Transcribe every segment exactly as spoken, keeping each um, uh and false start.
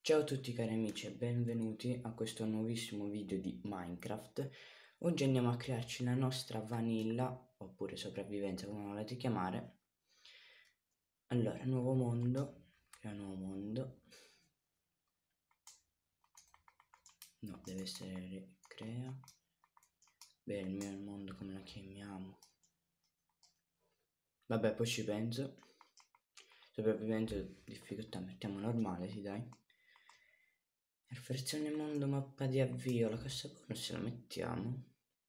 Ciao a tutti cari amici e benvenuti a questo nuovissimo video di Minecraft. Oggi andiamo a crearci la nostra vanilla, oppure sopravvivenza come volete chiamare. Allora, nuovo mondo, crea nuovo mondo. No, deve essere crea. Beh, il mio mondo come lo chiamiamo? Vabbè, poi ci penso. Sopravvivenza, difficoltà, mettiamo normale, sì dai. Versione mondo mappa di avvio, la cassa bonus la mettiamo.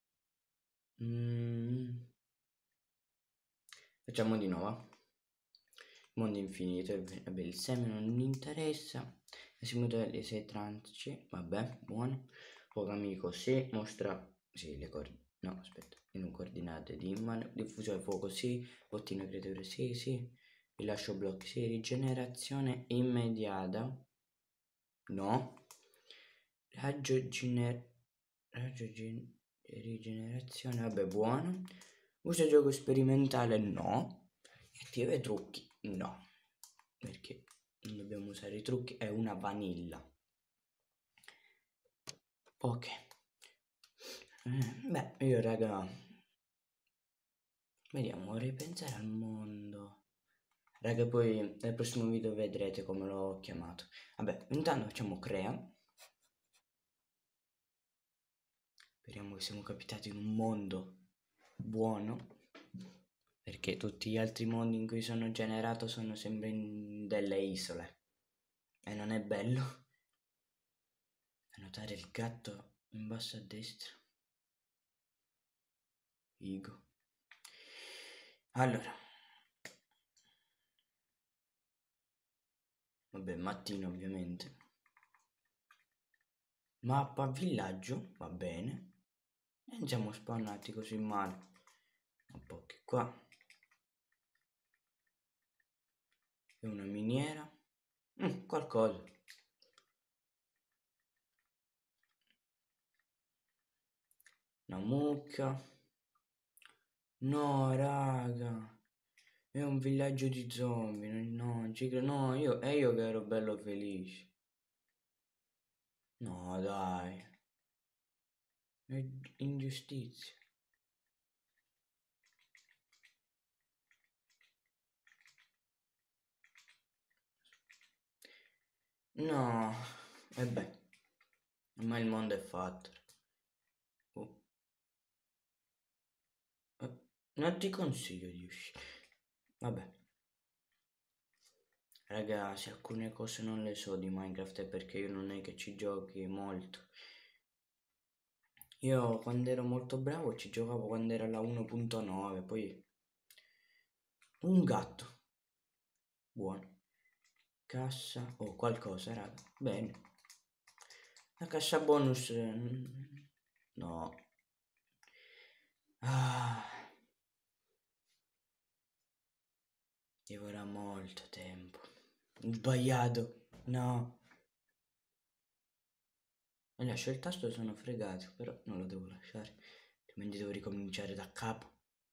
Mm. Facciamo di nuovo. Mondo infinito, vabbè, il seme non mi interessa. Simulatore sei tranci, vabbè, buono. Poco amico, sì, mostra, sì, le coordinate, no, aspetta, in coordinate di immane, diffusione fuoco, sì, bottino creatore, sì, sì. Rilascio blocchi, sì, rigenerazione immediata, no. Raggio gener... Raggio gen... rigenerazione, vabbè, buono. Usa gioco sperimentale, no. Attiva i trucchi, no. Perché non dobbiamo usare i trucchi, è una vanilla. Ok. Eh, beh, io raga, vediamo, ripensare al mondo. Raga, poi nel prossimo video vedrete come l'ho chiamato. Vabbè, intanto facciamo crea. Speriamo che siamo capitati in un mondo buono, perché tutti gli altri mondi in cui sono generato sono sempre in delle isole e non è bello. Annotare il gatto in basso a destra. Figo. Allora, vabbè, mattino ovviamente. Mappa villaggio, va bene. E non siamo spawnati così male. Un po' che qua. È una miniera. Mm, qualcosa. Una mucca. No, raga. È un villaggio di zombie. No, non ci credo. No, io, e io che ero bello felice. No, dai. È ingiustizia. No. E beh. Ormai il mondo è fatto. Oh. Eh, non ti consiglio di uscire. Vabbè. Ragazzi, alcune cose non le so di Minecraft perché io non è che ci giochi molto. Io quando ero molto bravo ci giocavo quando era la uno punto nove, poi un gatto. Buono. Cassa o oh, qualcosa, raga. Bene. La cassa bonus no. Ah. Ci vorrà molto tempo. Sbagliato. No. E lascio il tasto, sono fregato, però non lo devo lasciare, altrimenti devo ricominciare da capo.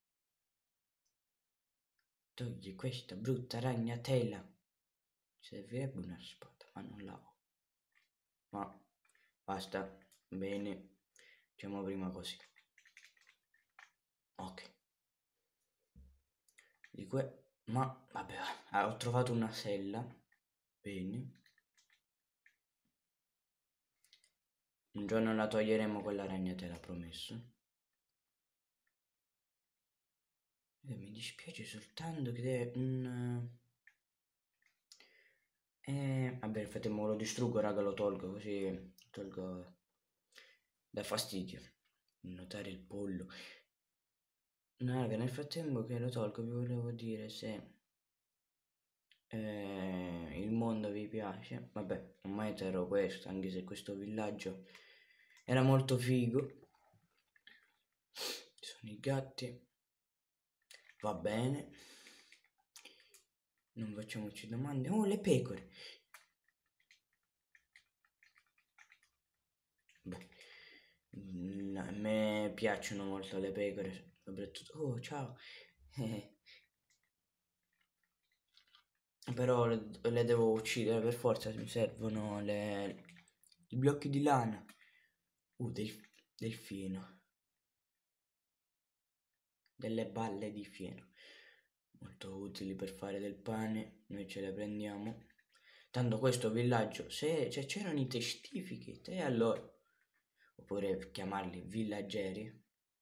Togli questa brutta ragnatela. Servirebbe una spada, ma non la ho. Ma basta, bene, facciamo prima così. Ok. Di que... Ma vabbè, ah, ho trovato una sella. Bene. Un giorno la toglieremo quella ragnatela, promesso. Eh, mi dispiace soltanto che è un... Eh, vabbè, nel frattempo lo distruggo, raga, lo tolgo, così tolgo da fastidio. Notare il pollo. No, raga, nel frattempo che lo tolgo vi volevo dire se eh, il mondo vi piace. Vabbè, ormai terrò questo, anche se questo villaggio era molto figo. Ci sono i gatti. Va bene. Non facciamoci domande. Oh, le pecore. Beh, mm, a me piacciono molto le pecore, soprattutto... Oh, ciao! però le, le devo uccidere per forza, mi servono le, i blocchi di lana. Uh, del, del fieno. Delle balle di fieno. Molto utili per fare del pane, noi ce le prendiamo. Tanto questo villaggio, se cioè, c'erano i testificate, e allora, oppure chiamarli villaggeri.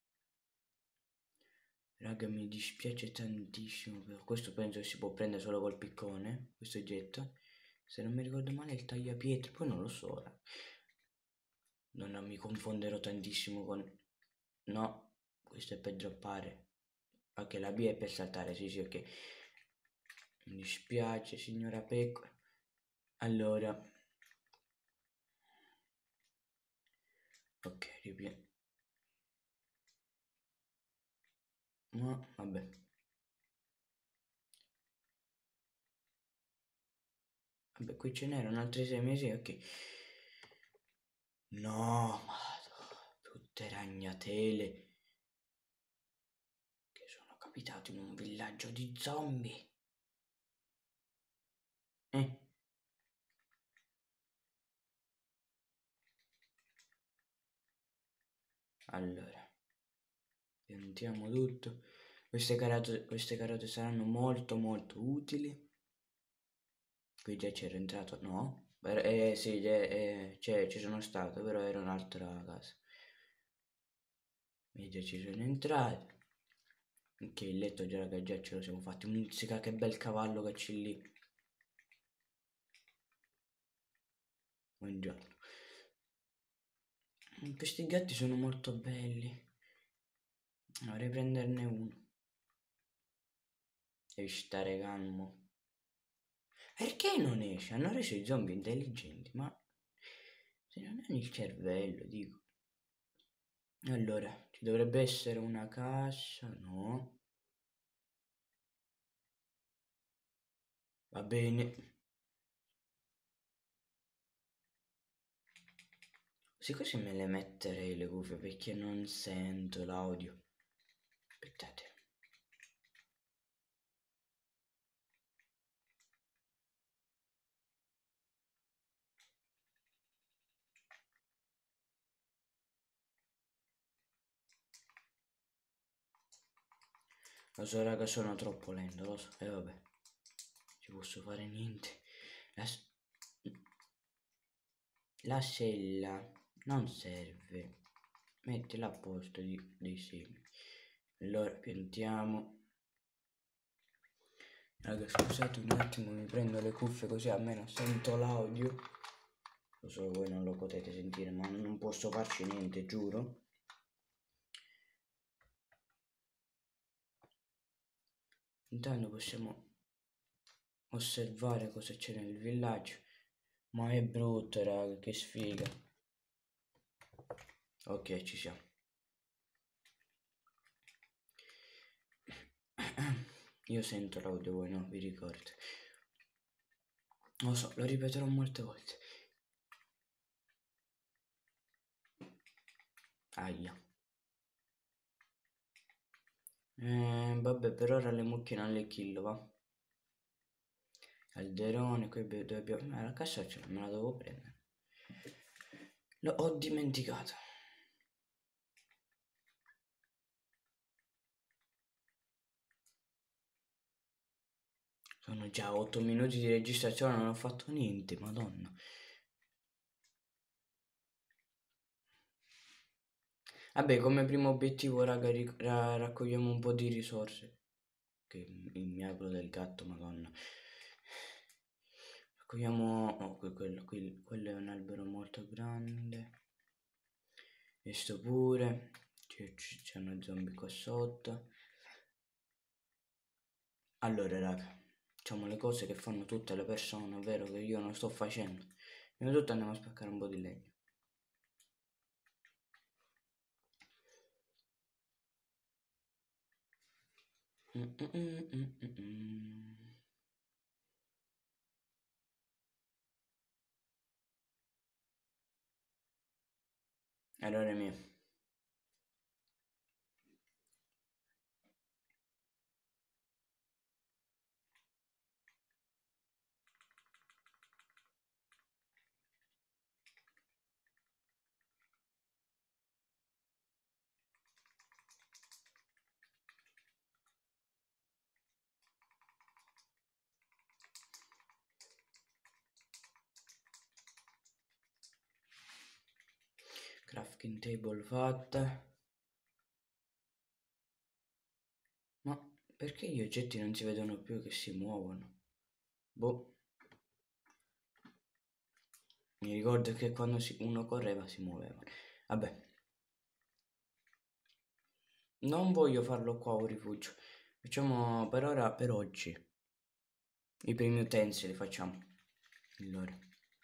Raga, mi dispiace tantissimo, però questo penso che si può prendere solo col piccone, questo oggetto. Se non mi ricordo male è il tagliapietre, poi non lo so. Raga. Non, non mi confonderò tantissimo con... No, questo è per droppare. Ok, la B è per saltare, sì sì, ok. Mi dispiace, signora pecora. Allora... Ok, ripieno. Ma, vabbè. Vabbè, qui ce n'erano altri sei mesi, ok. No, madò, tutte ragnatele che sono capitato in un villaggio di zombie. Eh. Allora, piantiamo tutto. Queste carote, queste carote saranno molto molto utili. Qui già c'ero entrato, no? Eh sì, eh, cioè, ci sono stato, però era un'altra casa. E già ci sono entrato. Ok, il letto già, raga, già ce lo siamo fatti. Musica, che bel cavallo che c'è lì. Buongiorno. Questi gatti sono molto belli. Dovrei prenderne uno. Devi stare calmo. Perché non esce? Hanno reso i zombie intelligenti, ma se non hanno il cervello, dico. Allora, ci dovrebbe essere una cassa, no? Va bene. Sì, così me le metterei le cuffie perché non sento l'audio. Aspettate. Lo so, raga, sono troppo lento, lo so. E eh, vabbè, ci posso fare niente. La, la sella non serve. Mettila a posto di, dei semi. Allora, piantiamo. Raga, scusate un attimo, mi prendo le cuffie così almeno sento l'audio. Lo so, voi non lo potete sentire, ma non posso farci niente, giuro. Intanto possiamo osservare cosa c'è nel villaggio. Ma è brutto, raga, che sfiga. Ok, ci siamo. Io sento l'audio, voi no, vi ricordo. Lo so, lo ripeterò molte volte. Aia. Eh, vabbè, per ora le mucche non le kill, va. Calderone, qui dobbiamo... Eh, la cassa ce me la devo prendere. L'ho dimenticato. Sono già otto minuti di registrazione, non ho fatto niente, madonna. Vabbè, come primo obiettivo, raga, ra raccogliamo un po' di risorse. Che il miagolo del gatto, madonna. Raccogliamo... Oh, quello, quello, quello è un albero molto grande. Questo pure. C'è uno zombie qua sotto. Allora, raga, facciamo le cose che fanno tutte le persone, ovvero che io non sto facendo. Prima di tutto andiamo a spaccare un po' di legno. Mm -mm -mm -mm -mm. Allora mio. Crafting table fatta. Ma perché gli oggetti non si vedono più che si muovono? Boh. Mi ricordo che quando si, uno correva si muoveva. Vabbè. Non voglio farlo qua un rifugio. Facciamo per ora, per oggi. I primi utensili facciamo. Allora.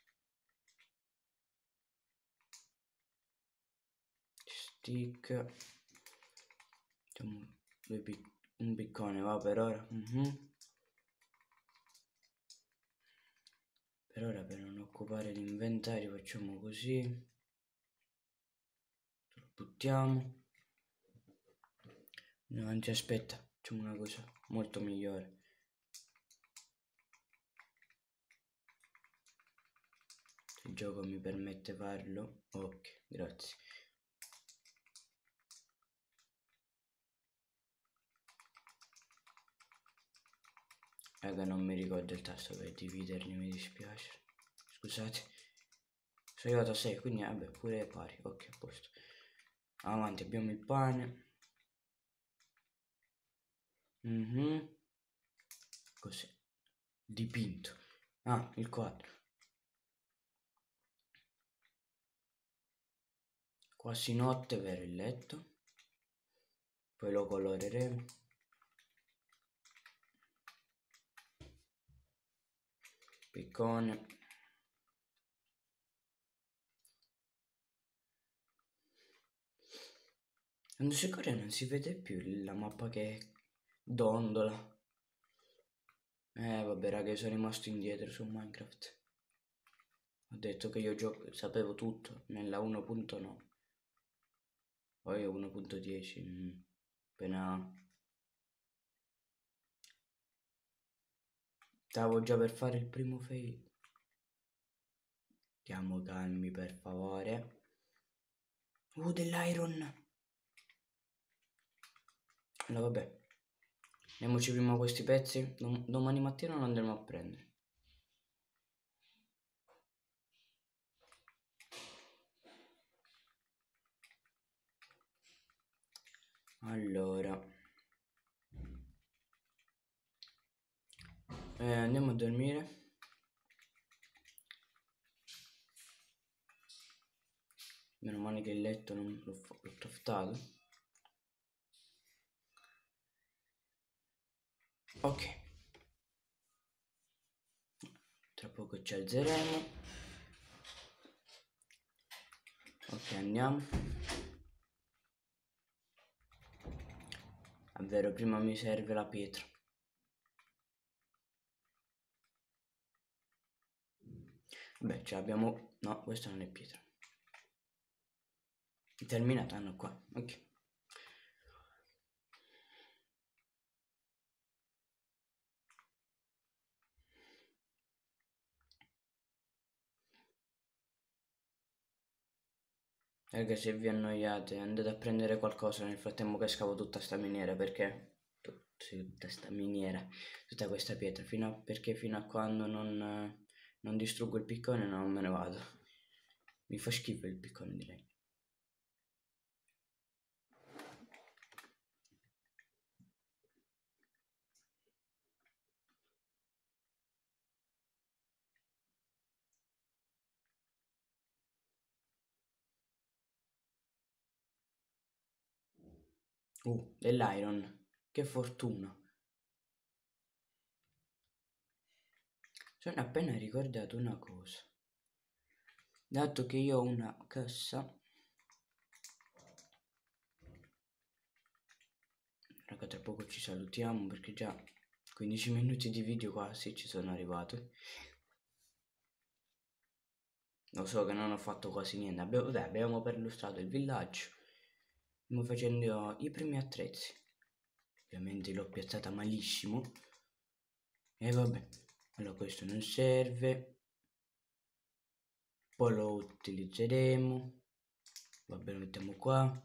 Stick. Facciamo due pic un piccone, va per ora. Uh-huh. Per ora, per non occupare l'inventario, facciamo così. Lo buttiamo. No, anzi, aspetta, facciamo una cosa molto migliore. Il gioco mi permette farlo. Ok, grazie. Raga, non mi ricordo il tasto per dividerli, mi dispiace. Scusate. Sono arrivato a sei, quindi vabbè, pure pari. Ok, a posto. Avanti, abbiamo il pane. Mm-hmm. Così. Dipinto. Ah, il quadro. Quasi notte per il letto. Poi lo coloreremo. Piccone. Quando si corre non si vede più la mappa che dondola. Eh vabbè raga, io sono rimasto indietro su Minecraft. Ho detto che io gioco, sapevo tutto nella uno punto nove. Poi uno punto dieci. Mm, appena... Stavo già per fare il primo fail. Stiamo calmi per favore. Uh, dell'iron. Allora vabbè. Andiamoci prima questi pezzi. Dom domani mattina lo andremo a prendere. Allora. Eh, andiamo a dormire. Meno male che il letto non l'ho craftato. Ok. Tra poco ci alzeremo. Ok, andiamo. Davvero, prima mi serve la pietra. Beh, ce l'abbiamo... No, questa non è pietra. Terminata, no, qua. Ok. Raga, se vi annoiate andate a prendere qualcosa nel frattempo che scavo tutta sta miniera, perché tutta sta miniera, tutta questa pietra, fino a, perché fino a quando non, non distruggo il piccone non me ne vado. Mi fa schifo il piccone di legno. Uh, dell'iron, che fortuna. Sono appena ricordato una cosa. Dato che io ho una cassa, raga, tra poco ci salutiamo perché già quindici minuti di video quasi ci sono arrivato. Lo so che non ho fatto quasi niente. Abbiamo, beh, abbiamo perlustrato il villaggio. Stiamo facendo i primi attrezzi. Ovviamente l'ho piazzata malissimo. E vabbè. Allora questo non serve. Poi lo utilizzeremo. Vabbè, lo mettiamo qua.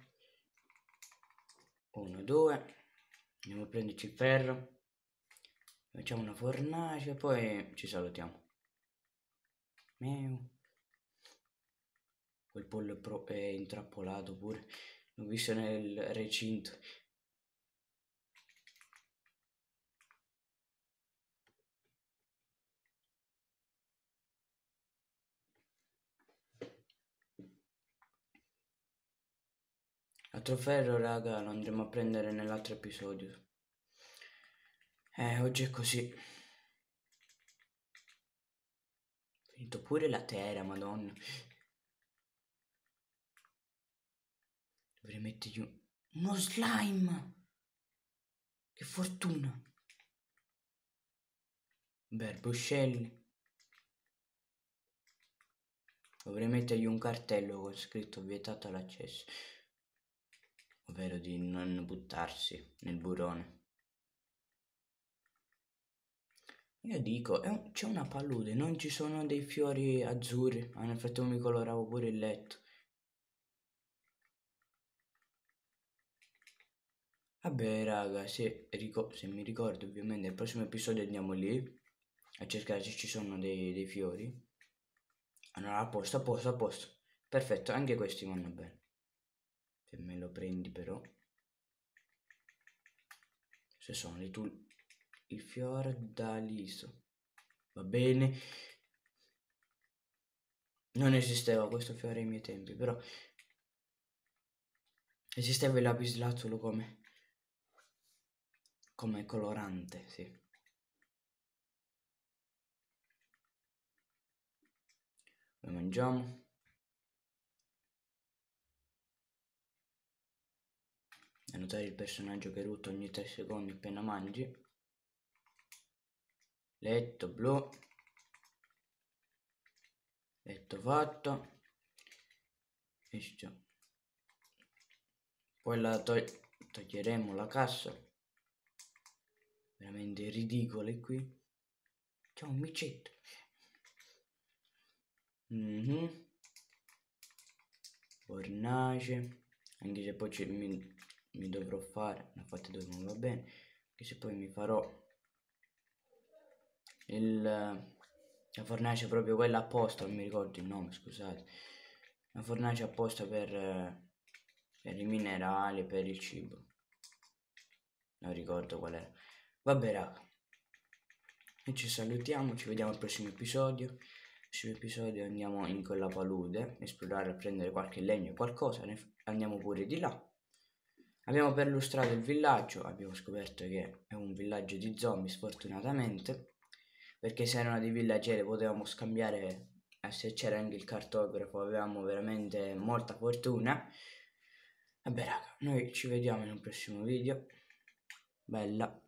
Uno, due. Andiamo a prenderci il ferro. Facciamo una fornace e poi ci salutiamo. Meu. Quel pollo è, pro- è intrappolato pure. L'ho visto nel recinto. L'altro ferro, raga, lo andremo a prendere nell'altro episodio. Eh, oggi è così. Finito pure la terra, madonna. Dovrei mettergli un... uno slime. Che fortuna. Berboscelli. Dovrei mettergli un cartello con scritto vietato l'accesso. Ovvero di non buttarsi nel burrone. Io dico, è un- c'è una palude, non ci sono dei fiori azzurri. Ah, nel frattempo mi coloravo pure il letto. Vabbè, raga, se, rico- se mi ricordo, ovviamente, nel prossimo episodio andiamo lì a cercare se ci sono dei, dei fiori. Allora, a posto, a posto, a posto. Perfetto, anche questi vanno bene. Se me lo prendi, però. Se sono lì tu il fiordaliso. Va bene. Non esisteva questo fiore ai miei tempi, però esisteva il lapislazzolo come come colorante, sì. Lo mangiamo. E notare il personaggio che rutta ogni tre secondi appena mangi. Letto blu. Letto fatto. E già. Poi la tog toglieremo la cassa. Veramente ridicole qui. C'è un micetto. Mm-hmm. Fornace. Anche se poi ci, mi, mi dovrò fare. Ne ho fatte due, non va bene. Anche se poi mi farò il... la fornace proprio quella apposta, non mi ricordo il nome, scusate. Una fornace apposta per, per i minerali, per il cibo. Non ricordo qual era. Vabbè, raga. Noi ci salutiamo, ci vediamo al prossimo episodio. Al prossimo episodio andiamo in quella palude, esplorare, a prendere qualche legno e qualcosa, ne andiamo pure di là. Abbiamo perlustrato il villaggio, abbiamo scoperto che è un villaggio di zombie sfortunatamente, perché se erano dei villaggeri potevamo scambiare, e se c'era anche il cartografo avevamo veramente molta fortuna. Vabbè raga, noi ci vediamo in un prossimo video. Bella.